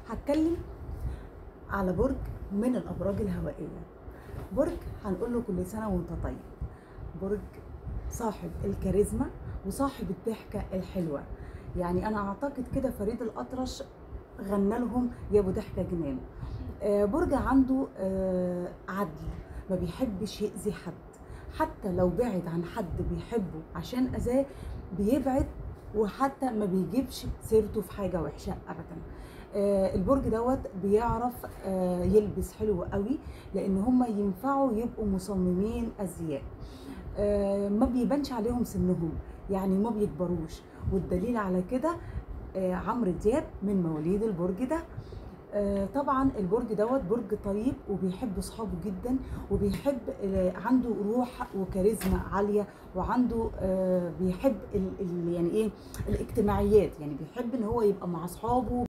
هتكلم على برج من الابراج الهوائيه. برج هنقول له كل سنه وانت طيب. برج صاحب الكاريزما وصاحب الضحكه الحلوه. يعني انا اعتقد كده فريد الأطرش غنى لهم يا ابو ضحكه جنان. برج عنده عدل، ما بيحبش يأذي حد، حتى لو بعد عن حد بيحبه عشان أذاه بيبعد، وحتى ما بيجيبش سيرته في حاجة وحشة أبدا. البرج دوت بيعرف يلبس حلو قوي، لأن هم ينفعوا يبقوا مصممين أزياء. ما بيبانش عليهم سنهم، يعني ما بيكبروش، والدليل على كده عمرو دياب من مواليد البرج ده. طبعا البرج دوت برج طيب وبيحب اصحابه جدا، وبيحب عنده روح وكاريزما عاليه، وعنده بيحب يعني ايه الاجتماعيات، يعني بيحب ان هو يبقى مع اصحابه.